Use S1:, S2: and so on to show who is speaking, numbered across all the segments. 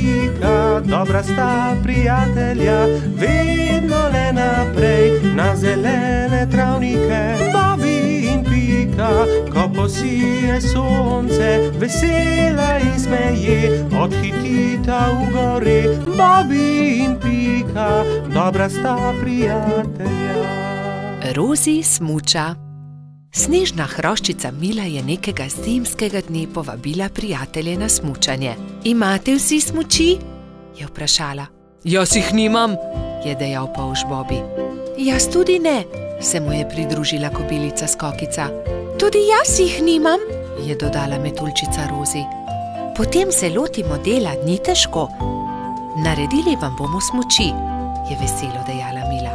S1: Pika, dobra sta prijatelja, vedno le naprej na zelene travnike. Bobby in Pika, ko posije sonce, vesela in smeje, odhitita v gori. Bobby in Pika, dobra sta prijatelja.
S2: Rozi smuča. Snežna hroščica Mila je nekega zimskega dne povabila prijatelje na smučanje. Imate vsi smuči? Je vprašala. Jaz jih nimam, je dejal polž Bobby. Jaz tudi ne, se mu je pridružila kobilica Skokica. Tudi jaz jih nimam, je dodala metuljčica Rozi. Potem se lotimo dela, ni težko. Naredili vam bomo smuči, je veselo dejala Mila.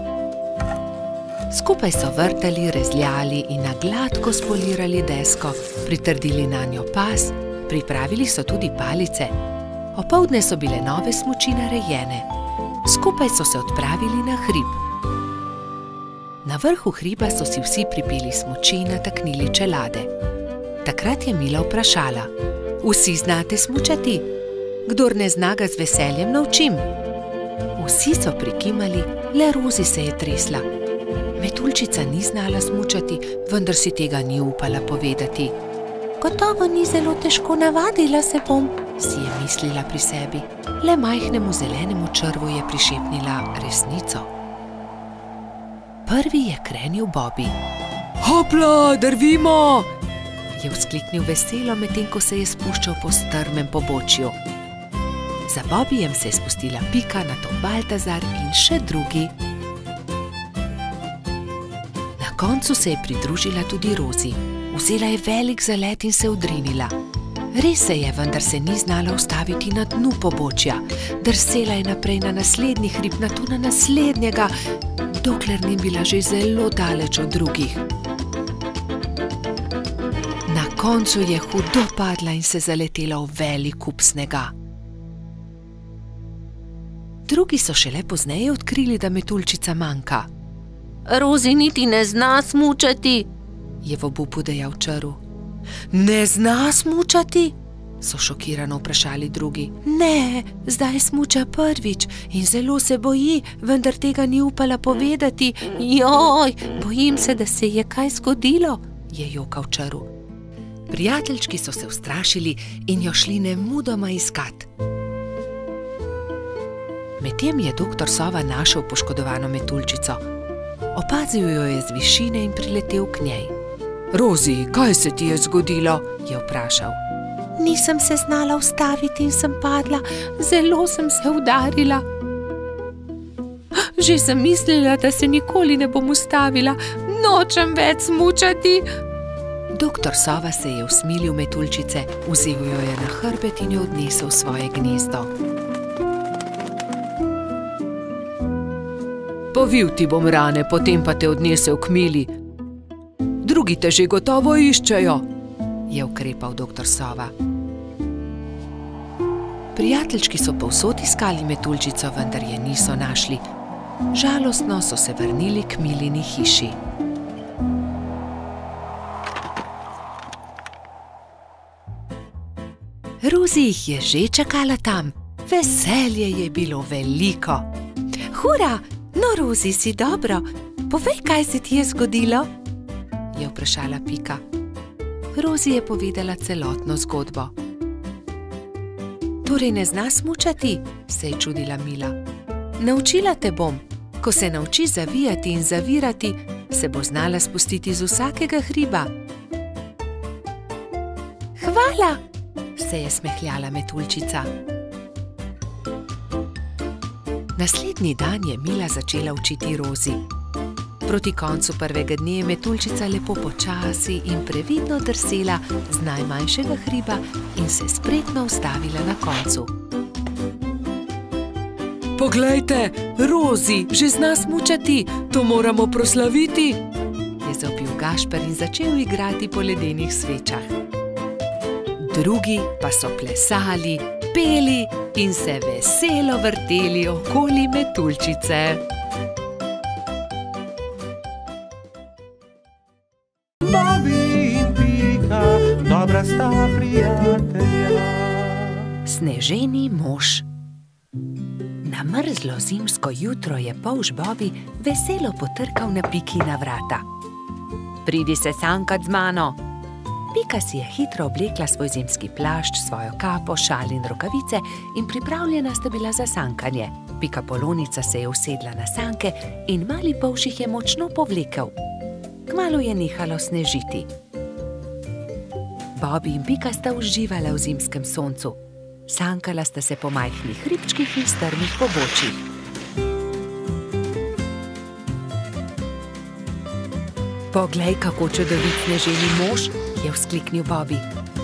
S2: Skupaj so vrtali, rezljali in na gladko spolirali desko, pritrdili nanjo pas, pripravili so tudi palice. Opoldne so bile nove smuči narejene. Skupaj so se odpravili na hrib. Na vrhu hriba so si vsi pripeli smuči in nataknili čelade. Takrat je Mila vprašala. Vsi znate smučati? Kdor ne zna, ga z veseljem naučim. Vsi so prikimali, le Rozi se je tresla. Metuljčica ni znala smučati, vendar si tega ni upala povedati. Gotovo ni zelo težko, navadila se bom, si je mislila pri sebi. Le majhnemu zelenemu črvu je prišepnila resnico. Prvi je krenil Bobby. Hopla, drvimo! Je vzkliknil veselo, medtem ko se je spuščal po strmem pobočju. Za Bobbyjem se je spustila Pika, nato Baltazar in še drugi. Na koncu se je pridružila tudi Rozi. Vzela je velik zalet in se odrinila. Res se je, vendar se ni znala ustaviti na dnu pobočja. Drsela je naprej na naslednji hrib, nato na naslednjega, dokler ni bila že zelo daleč od drugih. Na koncu je hudo padla in se zaletela v velik kup snega. Drugi so šele pozneje odkrili, da metuljčica manjka. Rozi niti ne zna smučati, je v obupu dejal črv. Ne zna smučati? So šokirano vprašali drugi. Ne, zdaj smuča prvič in zelo se boji, vendar tega ni upala povedati. Joj, bojim se, da se je kaj zgodilo, je jokal črv. Prijateljčki so se ustrašili in jo šli nemudoma iskat. Medtem je doktor Sova našel poškodovano metuljčico. Opazil jo je z višine in priletel k njej. Rozi, kaj se ti je zgodilo? Je vprašal. Nisem se znala ustaviti in sem padla, zelo sem se udarila. Že sem mislila, da se nikoli ne bom ustavila, nočem več smučati. Doktor Sova se je usmilil metuljčice, vzel jo je na hrbet in jo odnesel v svoje gnezdo. Povil ti bom rane, potem pa te odnesel k Mili. Drugi te že gotovo iščejo, je ukrepal doktor Sova. Prijateljčki so povsod iskali metuljčico, vendar je niso našli. Žalostno so se vrnili k Milini hiši. Rozi jih je že čakala tam. Veselje je bilo veliko. Hura! No, Rozi, si dobro. Povej, kaj se ti je zgodilo? Je vprašala Pika. Rozi je povedala celotno zgodbo. Torej ne zna smučati? Se je čudila Mila. Naučila te bom. Ko se nauči zavijati in zavirati, se bo znala spustiti z vsakega hriba. Hvala, se je smehljala metuljčica. Naslednji dan je Mila začela učiti Rozi. Proti koncu prvega dne je metuljčica lepo počasi in previdno drsela z najmanjšega hriba in se spretno ustavila na koncu. Poglejte, Rozi že zna smučati, to moramo proslaviti, je zavpil Gašper in začel igrati po ledenih svečah. Drugi pa so plesali, peli in se veselo vrteli okoli metuljčice.
S1: Bobby in Pika, dobra sta prijatelja.
S2: Sneženi mož. Na mrzlo zimsko jutro je polž Bobby veselo potrkal na Pikina vrata. Pridi se sankat z mano. Pika si je hitro oblekla svoj zimski plašč, svojo kapo, šal in rokavice in pripravljena sta bila za sankanje. Pikapolonica se je usedla na sanke in mali polž jih je močno povlekel. Kmalu je nehalo snežiti. Bobby in Pika sta uživala v zimskem soncu. Sankala sta se po majhnih hribčkih in strmih pobočjih. Poglej, kako čudovit sneženi mož, je vzkliknil Bobby.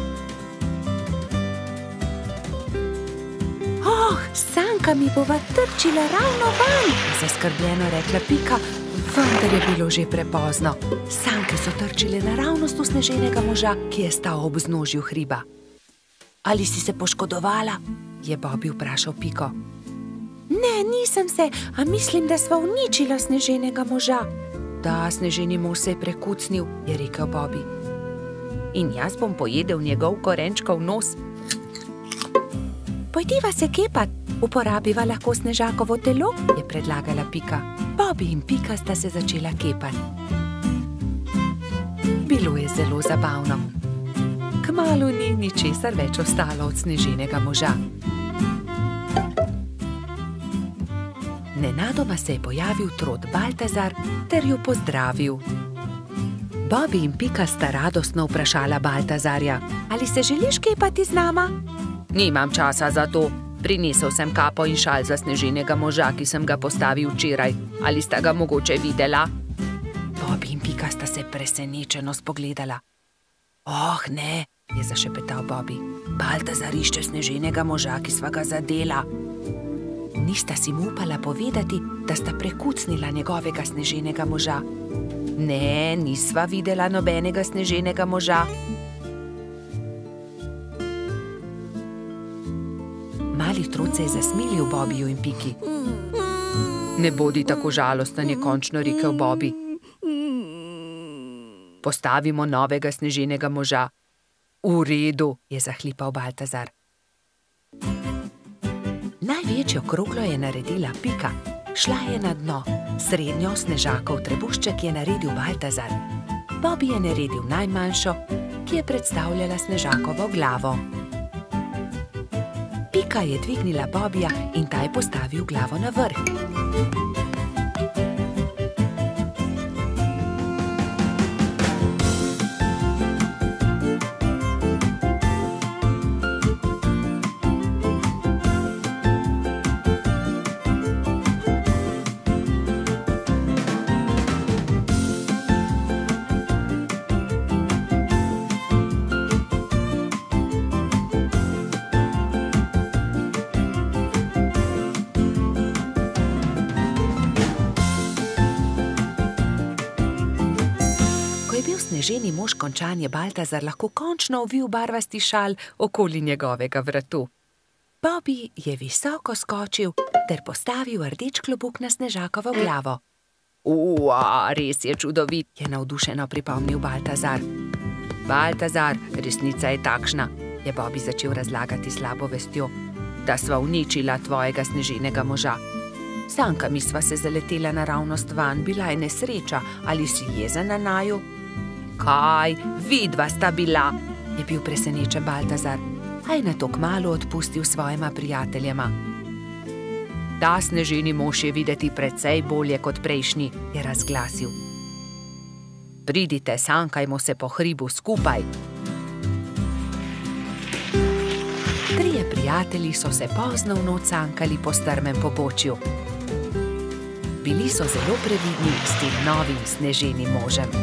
S2: Oh, sanka mi bova trčila ravno van, je zaskrbljeno rekla Pika, vendar je bilo že prepozno. Sanke so trčile naravnost v sneženega moža, ki je stal ob vznožju hriba. Ali si se poškodovala? Je Bobby vprašal Piko. Ne, nisem se, a mislim, da sva uničila sneženega moža. Da, sneženi mož se je prekucnil, je rekel Bobby. In jaz bom pojedel njegov korenčkov nos. Pojdiva se kepat, uporabiva lahko snežakovo telo, je predlagala Pika. Bobby in Pika sta se začela kepati. Bilo je zelo zabavno. Kmalu ni ničesar več ostalo od sneženega moža. Nenadoma se je pojavil trod Baltazar ter jo pozdravil. Bobby in Pika sta radostno vprašala Baltazarja, ali se želiš kepati z nama? Nimam časa za to. Prinesel sem kapo in šal za sneženega moža, ki sem ga postavil včeraj. Ali sta ga mogoče videla? Bobby in Pika sta se presenečeno spogledala. Oh, ne, je zašepetal Bobby. Baltazar išče sneženega moža, ki sva ga zadela. Nista si mu upala povedati, da sta prekucnila njegovega sneženega moža. Ne, nisva videla nobenega sneženega moža. Mali trud se je zasmilil Bobbyju in Piki. Ne bodi tako žalosten, je končno rekel Bobby. Postavimo novega sneženega moža. V redu, je zahlipal Baltazar. Največjo kroglo je naredila Pika. Šla je na dno. Srednjo snežakov trebušček je naredil Baltazar. Bobby je naredil najmanjšo, ki je predstavljala snežakovo glavo. Pika je dvignila Bobbyja in ta je postavil glavo na vrh. Sneženi mož končan je Baltazar lahko končno ovil barvasti šal okoli njegovega vratu. Bobby je visoko skočil ter postavil rdeč klobuk na snežakovo glavo. Res je čudovit, je navdušeno pripomnil Baltazar. Baltazar, resnica je takšna, je Bobby začel razlagati slabo vestjo, da sva uničila tvojega sneženega moža. Sankami sva se zaletela naravnost van, bila je nesreča, ali si jezen na naju? Kaj, vidva sta bila, je bil presenečen Baltazar, a je nato kmalu odpustil svojima prijateljema. Ta sneženi mož je videti precej bolje kot prejšnji, je razglasil. Pridite, sankajmo se po hribu skupaj. Trije prijatelji so se pozno v noč sankali po strmem pobočju. Bili so zelo previdni s tem novim sneženim možem.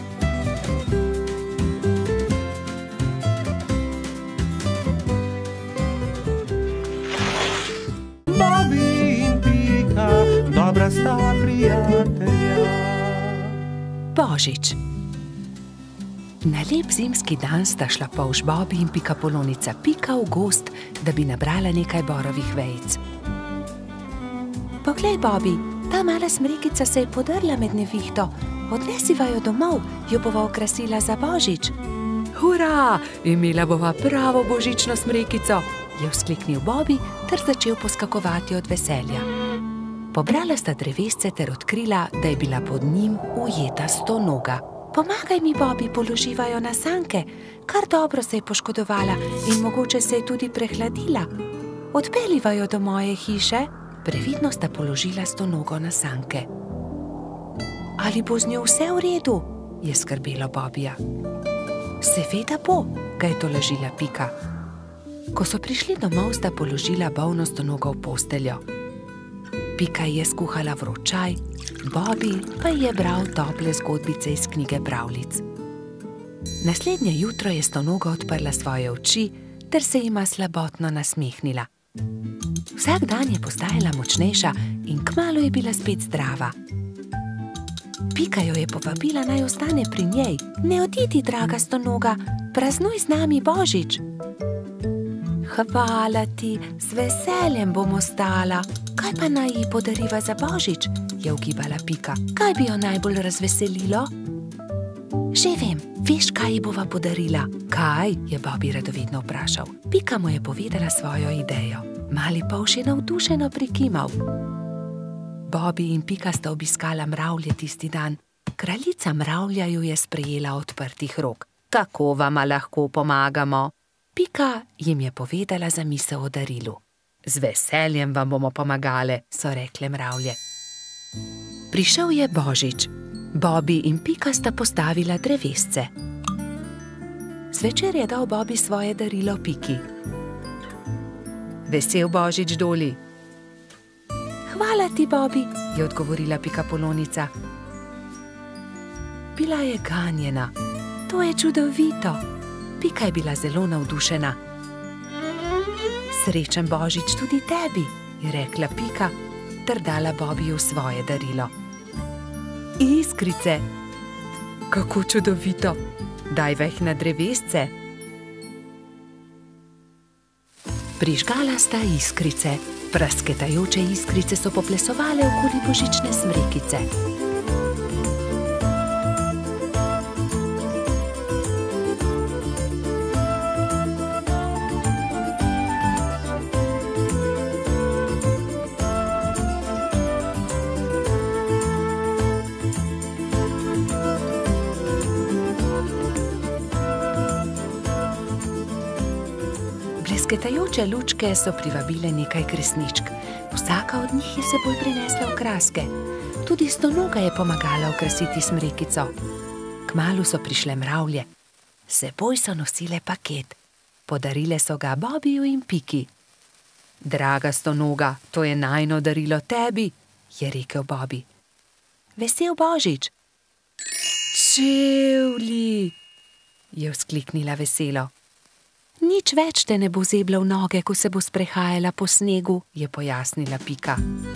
S1: Bobby in Pika, dobra sta prijatelja.
S2: Božič. Na lep zimski dan sta šla polž Bobby in pikapolonica Pika v gozd, da bi nabrala nekaj borovih vejic. Poglej, Bobby, ta mala smrekica se je podrla med nevihto. Odnesiva jo domov, jo bova okrasila za Božič. Hurra, imela bova pravo božično smrekico. je vzkliknil Bobby ter začel poskakovati od veselja. Pobrala sta drevesce ter odkrila, da je bila pod njim ujeta stonoga. Pomagaj mi, Bobby, položivajo na sanke. Kar dobro se je poškodovala in mogoče se je tudi prehladila. Odpeljivajo do moje hiše. Previdno sta položila stonogo na sanke. Ali bo z njo vse v redu? Je skrbelo Bobbyja. Seveda bo, ga je tolažila Pika. Ko so prišli domov, sta položila bolno stonogo v posteljo. Pika je skuhala vroč čaj, Bobby pa je bral tople zgodbice iz knjige pravljic. Naslednje jutro je stonoga odprla svoje oči ter se jima slabotno nasmehnila. Vsak dan je postajala močnejša in kmalu je bila spet zdrava. Pika jo je povabila, naj ostane pri njej. Ne odidi, draga stonoga, praznuj z nami Božič. Hvala ti, z veseljem bom ostala. Kaj pa naj ji podariva za Božič? Je ugibala Pika. Kaj bi jo najbolj razveselilo? Že vem, veš, kaj ji bova podarila? Kaj? Je Bobby radovedno vprašal. Pika mu je povedala svojo idejo. Mali polž je navdušeno prikimal. Bobby in Pika sta obiskala mravlje tisti dan. Kraljica mravlja ju je sprejela odprtih rok. Kako vama lahko pomagamo? Pika jim je povedala zamisel o darilu. Z veseljem vam bomo pomagale, so rekle mravlje. Prišel je Božič. Bobby in Pika sta postavila drevesce. Zvečer je dal Bobby svoje darilo Piki. Vesel Božič, Doli. Hvala ti, Bobby, je odgovorila Pikapolonica. Bila je ganjena. To je čudovito. Pika je bila zelo navdušena. Srečen Božič tudi tebi, je rekla Pika ter dala Bobbyju svoje darilo. Iskrice. Kako čudovito. Daj veh na drevesce. Prižgala sta iskrice. Prasketajoče iskrice so poplesovale okoli božične smrekice. Blesketajoče lučke so privabile nekaj kresničk. Vsaka od njih je seboj prinesla okraske. Tudi stonoga je pomagala okrasiti smrekico. Kmalu so prišle mravlje. Seboj so nosile paket. Podarile so ga Bobbyju in Piki. Draga stonoga, to je najino darilo tebi, je rekel Bobby. Vesel Božič. Čevlji, je vzkliknila veselo. Nič več te ne bo zebla v noge, ko se bo sprehajala po snegu, je pojasnila Pika.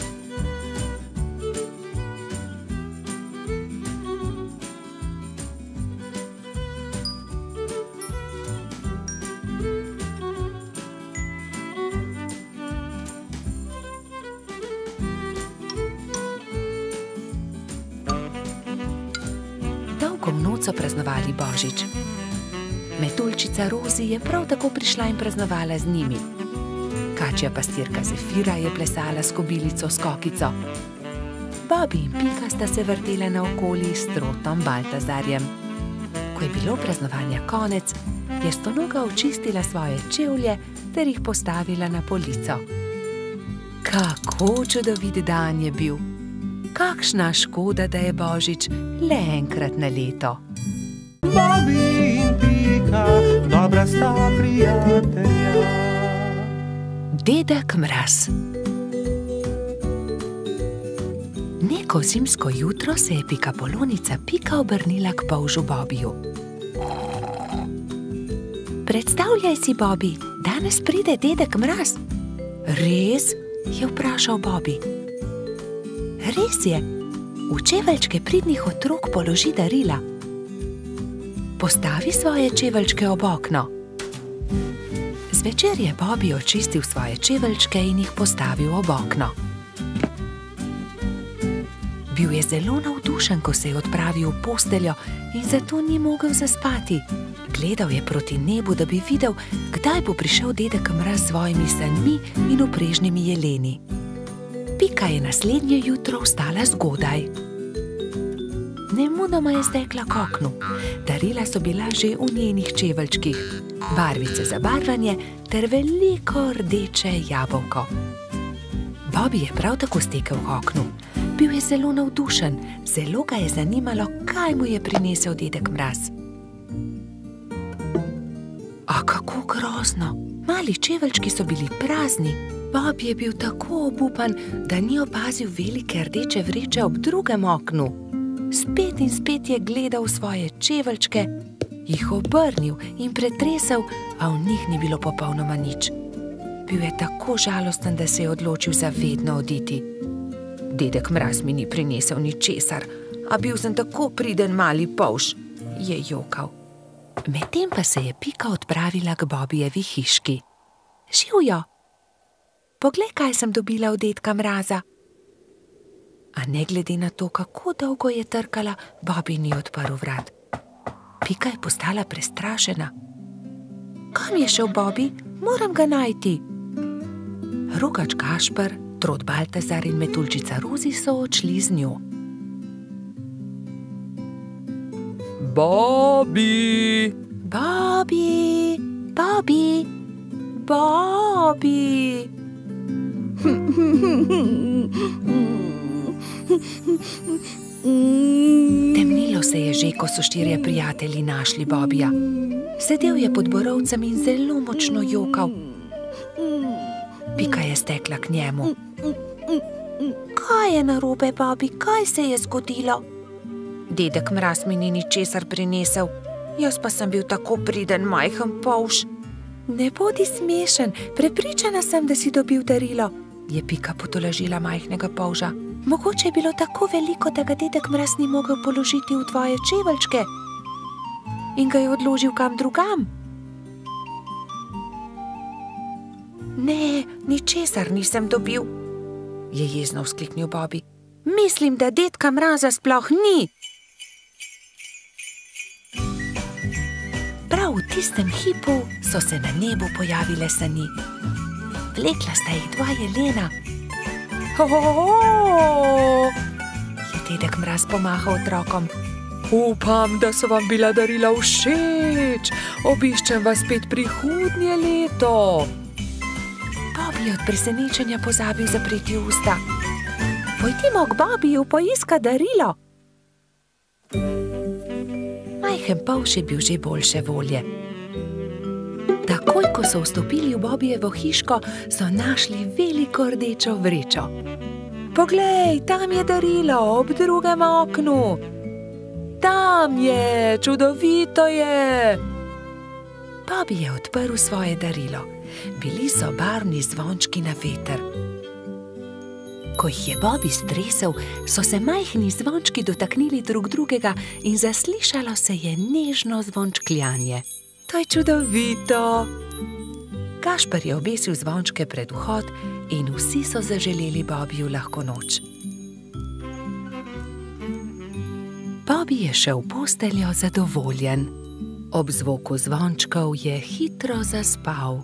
S2: Dolgo noč so praznovali Božič. Metuljčica Rozi je prav tako prišla in praznovala z njimi. Kačja pastirka Zefira je plesala s kobilico Skokico. Bobby in Pika sta se vrtela naokoli s trotom Baltazarjem. Ko je bilo praznovanja konec, je stonoga očistila svoje čevlje ter jih postavila na polico. Kako čudovit dan je bil! Kakšna škoda, da je Božič le enkrat na leto.
S1: Bobby in Pika, dobra sta prijatelja.
S2: Dedek Mraz. Neko zimsko jutro se je Pikapolonica Pika obrnila k polžu Bobbyju. Predstavljaj si, Bobby, danes pride dedek Mraz. Res? Je vprašal Bobby. Res je. V čeveljčke pridnih otrok položi darila. Postavi svoje čeveljčke ob okno. Zvečer je Bobby očistil svoje čeveljčke in jih postavil ob okno. Bil je zelo navdušen, ko se je odpravil v posteljo in zato ni mogel zaspati. Gledal je proti nebu, da bi videl, kdaj bo prišel dedek Mraz s svojimi sanjmi in uprežnimi jeleni. Pika je naslednje jutro vstala zgodaj. Nemudoma je stekla k oknu. Darila so bila že v njenih čeveljčkih, barvice za barvanje ter veliko rdeče jabolko. Bobby je prav tako stekel k oknu. Bil je zelo navdušen, zelo ga je zanimalo, kaj mu je prinesel dedek Mraz. A kako grozno! Mali čeveljčki so bili prazni. Bobby je bil tako obupan, da ni opazil velike rdeče vreče ob drugem oknu. Spet in spet je gledal v svoje čeveljčke, jih obrnil in pretresel, a v njih ni bilo popolnoma nič. Bil je tako žalosten, da se je odločil za vedno oditi. Dedek Mraz mi ni prinesel ničesar, a bil sem tako priden mali polž, je jokal. Medtem pa se je Pika odpravila k Bobbyjevi hiški. Živjo! Poglej, kaj sem dobila od dedka Mraza. A ne glede na to, kako dolgo je trkala, Bobby ni odprl vrat. Pika je postala prestrašena. Kam je šel Bobby? Moram ga najti. Rogač Gašper, Trod Baltazar in Metuljčica Rozi so odšli z njo.
S1: Bobby!
S2: Bobby! Bobby! Bobby! Temnilo se je že, ko so štirje prijatelji našli Bobbyja. Sedel je pod borovcem in zelo močno jokal. Pika je stekla k njemu. Kaj je narobe, Bobby? Kaj se je zgodilo? Dedek Mraz mi ni ničesar prinesel, jaz pa sem bil tako priden majhen polž. Ne bodi smešen, prepričana sem, da si dobil darilo, je Pika potolažila majhnega polža. Mogoče je bilo tako veliko, da ga dedek Mraz ni mogel položiti v tvoje čeveljčke in ga je odložil kam drugam. Ne, ničesar nisem dobil, je jezno vzkliknil Bobby. Mislim, da dedka Mraza sploh ni. Prav v tistem hipu so se na nebu pojavile sani. Vlekla sta jih dva jelena. Je dedek Mraz pomahal otrokom. Upam, da so vam bila darila všeč. Obiščem vas spet prihodnje leto. Bobby je od presenečenja pozabil zapreti usta. Pojdimo k Bobbyju poiskat darilo. Majhen polž je bil že boljše volje. Takoj, ko so vstopili v Bobbyjevo hiško, so našli veliko rdečo vrečo. Poglej, tam je darilo ob drugem oknu. Tam je, čudovito je. Bobby je odprl svoje darilo. Bili so barvni zvončki na veter. Ko jih je Bobby stresel, so se majhni zvončki dotaknili drug drugega in zaslišalo se je nežno zvončkljanje. To je čudovito! Gašper je obesil zvončke pred vhod in vsi so zaželeli Bobbyju lahko noč. Bobby je šel v posteljo zadovoljen. Ob zvoku zvončkov je hitro zaspal.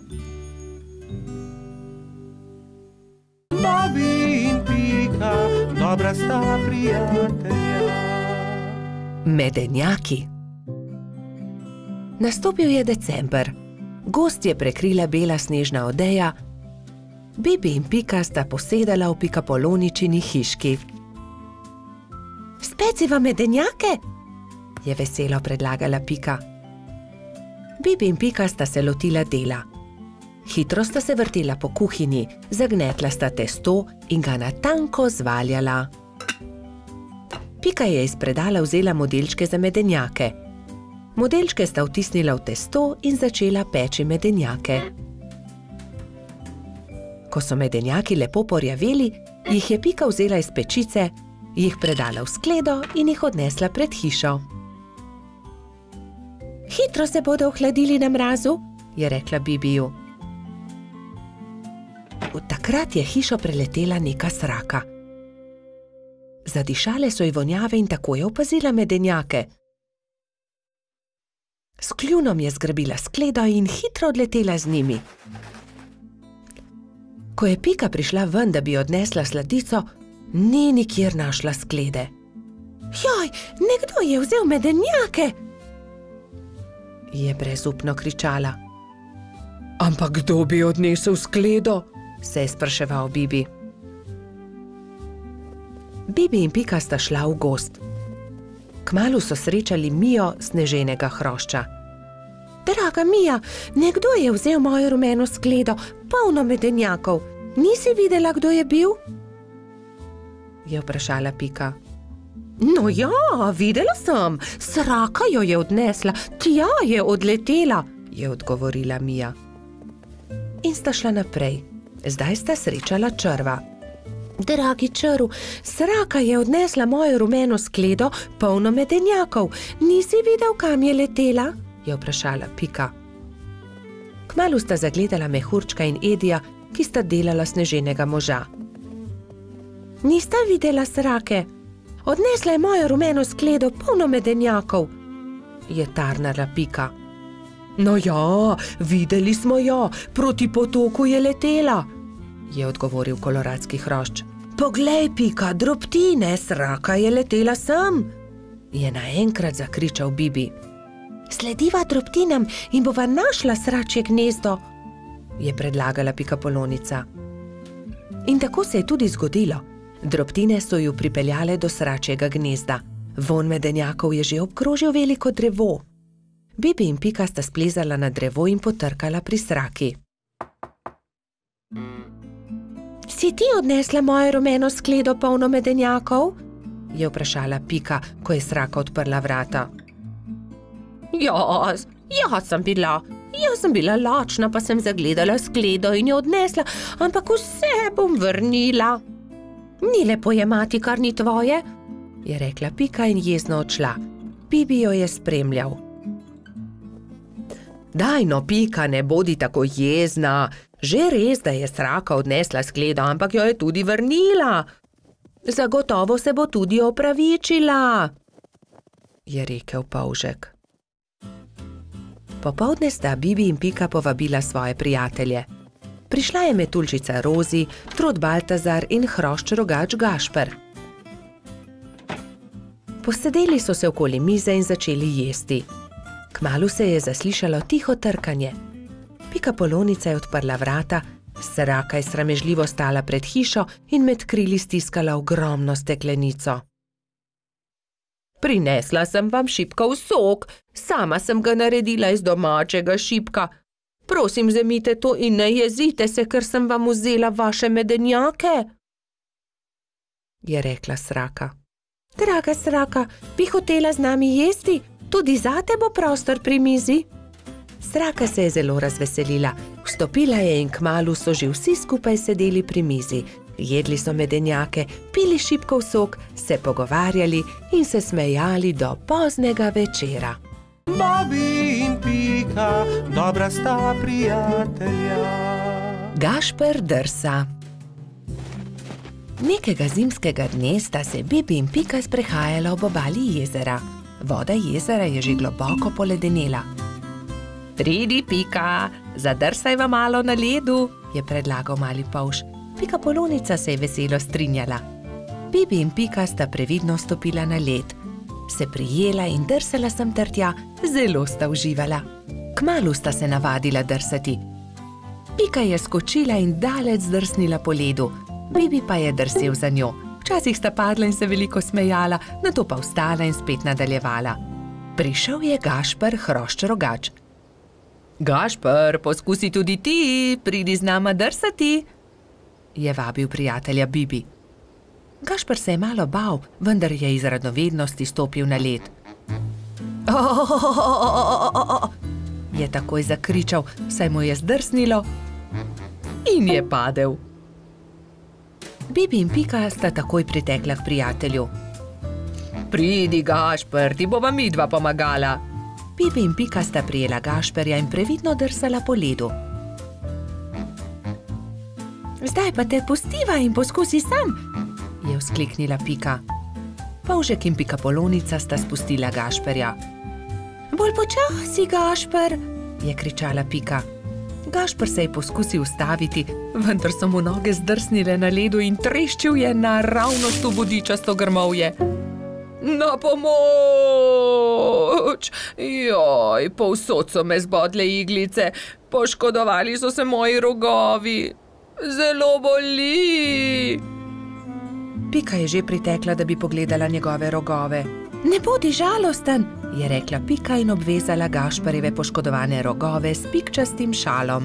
S1: Bobby in Pika, dobra sta prijatelja.
S2: Medenjaki. Nastopil je december. Gozd je prekrila bela snežna odeja. Bibi in Pika sta posedala v Pikapoloničini hiški. Speciva medenjake? Je veselo predlagala Pika. Bibi in Pika sta se lotila dela. Hitro sta se vrtela po kuhinji, zagnetla sta testo in ga na tanko zvaljala. Pika je iz predala vzela modelčke za medenjake. Modelčke sta vtisnila v testo in začela peči medenjake. Ko so medenjaki lepo porjaveli, jih je Pika vzela iz pečice, jih predala v skledo in jih odnesla pred hišo. Hitro se bodo ohladili na mrazu, je rekla Bibiju. Takrat je hišo preletela neka sraka. Zadišale so ji vonjave in tako je opazila medenjake. S kljunom je zgrabila skledo in hitro odletela z njimi. Ko je Pika prišla ven, da bi odnesla sladico, ni nikjer našla sklede. Joj, nekdo je vzel medenjake! Je brezupno kričala. Ampak kdo bi odnesel skledo? Se je spraševal Bibi. Bibi in Pika sta šla v gozd. Kmalu so srečali Mijo sneženega hrošča. Draga Mija, nekdo je vzel mojo rumeno skledo, polno medenjakov. Nisi videla, kdo je bil? Je vprašala Pika. No ja, videla sem, sraka jo je odnesla, tja je odletela, je odgovorila Mija. In sta šla naprej. Zdaj sta srečala črva. Dragi črv, sraka je odnesla mojo rumeno skledo, polno medenjakov. Nisi videl, kam je letela? Je vprašala Pika. Kmalu sta zagledala Mehurčka in Edija, ki sta delala sneženega moža. Nista videla srake? Odnesla je mojo rumeno skledo, polno medenjakov, je tarnala Pika. No ja, videli smo jo, proti potoku je letela, je odgovoril koloradski hrošč. Poglej, Pika, drobtine, sraka je letela sem, je naenkrat zakričal Bibi. Slediva drobtinam in bova našla sračje gnezdo, je predlagala Pikapolonica. In tako se je tudi zgodilo. Drobtine so ju pripeljale do sračjega gnezda. Vonj medenjakov je že obkrožil veliko drevo. Bibi in Pika sta splezala na drevo in potrkala pri sraki. Si ti odnesla mojo rumeno skledo, polno medenjakov? Je vprašala Pika, ko je sraka odprla vrata. Jaz sem bila lačna, pa sem zagledala skledo in jo odnesla, ampak vse bom vrnila. Ni lepo jemati, kar ni tvoje, je rekla Pika in jezno odšla. Bibi jo je spremljal. Daj no, Pika, ne bodi tako jezna. Že res, da je sraka odnesla skledo, ampak jo je tudi vrnila. Zagotovo se bo tudi opravičila, je rekel polžek. Popoldne sta Bibi in Pika povabila svoje prijatelje. Prišla je metuljčica Rozi, trod Baltazar in hrošč rogač Gašper. Posedeli so se okoli mize in začeli jesti. Kmalu se je zaslišalo tiho trkanje. Pikapolonica je odprla vrata, sraka je sramežljivo stala pred hišo in med krili stiskala ogromno steklenico. Prinesla sem vam šipkov sok, sama sem ga naredila iz domačega šipka. Prosim, vzemite to in ne jezite se, ker sem vam vzela vaše medenjake, je rekla sraka. Draga sraka, bi hotela z nami jesti? Tudi zate bo prostor pri mizi. Sraka se je zelo razveselila. Vstopila je in kmalu so že vsi skupaj sedeli pri mizi. Jedli so medenjake, pili šipkov sok, se pogovarjali in se smejali do poznega večera.
S1: Bobi in Pika, dobra sta prijatelja.
S2: Gašper drsa. Nekega zimskega dne sta se Bibi in Pika sprehajala ob obali jezera. Voda jezera je že globoko poledenela. Pridi, Pika, zadrsajva malo na ledu, je predlagal mali polž. Pikapolonica se je veselo strinjala. Bibi in Pika sta previdno stopila na led. Se prijela in drsala sem ter tja, zelo sta uživala. Kmalu sta se navadila drsati. Pika je skočila in daleč zdrsnila po ledu, Bibi pa je drsel za njo. Včasih sta padla in se veliko smejala, nato pa vstala in spet nadaljevala. Prišel je Gašper, hrošč rogač. Gašper, poskusi tudi ti, pridi z nama drsati, je vabil prijatelja Bibi. Gašper se je malo bal, vendar je iz radovednosti stopil na led. Je takoj zakričal, saj mu je zdrsnilo in je padel. Bibi in Pika sta takoj pritekla k prijatelju. Pridi, Gašper, ti bova midva pomagala. Bibi in Pika sta prijela Gašperja in previdno drsala po ledu. Zdaj pa te pustiva in poskusi sam, je vzkliknila Pika. Polžek in Pikapolonica sta spustila Gašperja. Bolj počasi, Gašper, je kričala Pika. Gašper se je poskusil ustaviti, vendar so mu noge zdrsnile na ledu in treščil je naravnost v bodičasto grmovje. Na pomoč! Joj, povsod so me zbodle iglice, poškodovali so se moji rogovi. Zelo boli! Pika je že pritekla, da bi pogledala njegove rogove. Ne bodi žalosten, je rekla Pika in obvezala Gašperjeve poškodovane rogove s pikčastim šalom.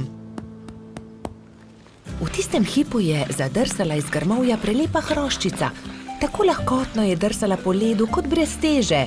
S2: V tistem hipu je zadrsala iz grmovja prelepa hroščica. Tako lahkotno je drsala po ledu kot brez teže.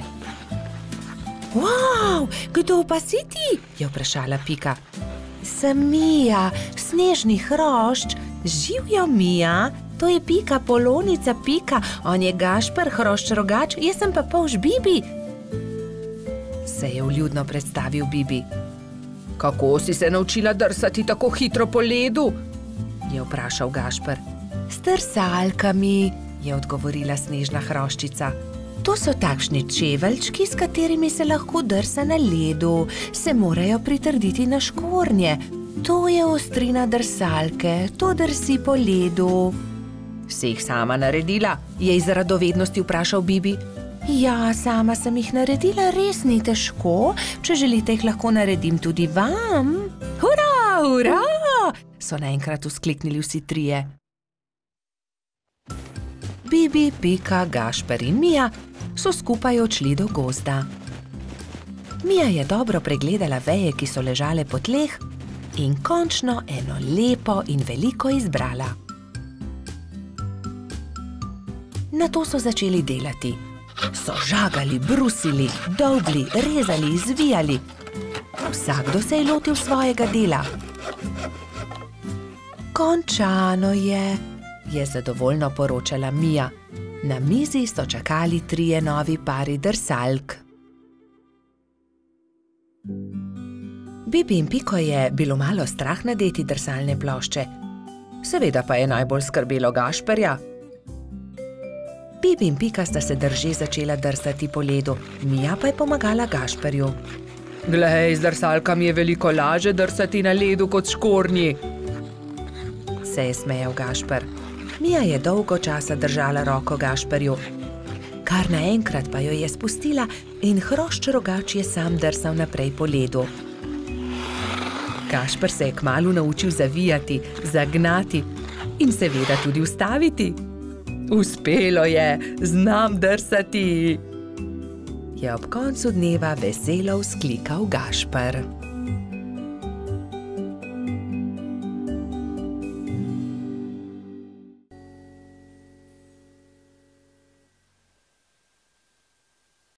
S2: Wow, kdo pa si ti? Je vprašala Pika. Sem Mija, snežni hrošč. Živjo, Mija, to je Pika, polonica Pika, on je Gašper, hrošč rogač, jaz sem pa polž Bibi. Se je vljudno predstavil Bibi. Kako si se naučila drsati tako hitro po ledu? Je vprašal Gašper. S drsalkami, je odgovorila snežna hroščica. To so takšni čeveljčki, s katerimi se lahko drsa na ledu. Se morajo pritrditi na škornje. To je ostrina drsalke, to drsi po ledu. Si jih sama naredila? Je iz radovednosti vprašal Bibi. Ja, sama sem jih naredila, res ni težko. Če želite, jih lahko naredim tudi vam. Hurra, hurra! So naenkrat vzkliknili vsi trije. Bibi, Pika, Gašper in Mija so skupaj odšli do gozda. Mija je dobro pregledala veje, ki so ležale po tleh, in končno eno lepo in veliko izbrala. Nato so začeli delati. So žagali, brusili, dolgli, rezali, zvijali. Vsakdo se je lotil svojega dela. Končano je zadovoljno poročala Mija. Na mizi so čakali trije novi pari drsalk. Bibi in Piko je bilo malo strah nadeti drsalne plošče. Seveda pa je najbolj skrbelo Gašperja. Bibi in Pika sta se drže začela drsati po ledu, Mija pa je pomagala Gašperju. Glej, z drsalkami je veliko laže drsati na ledu kot škornji, se je smejal Gašper. Mija je dolgo časa držala roko Gašperju. Kar naenkrat pa jo je spustila in hrošč rogač je sam drsal naprej po ledu. Gašper se je kmalu naučil zavijati, zagnati in seveda tudi ustaviti. Uspelo je, znam drsati, je ob koncu dneva veselo vzklikal Gašper.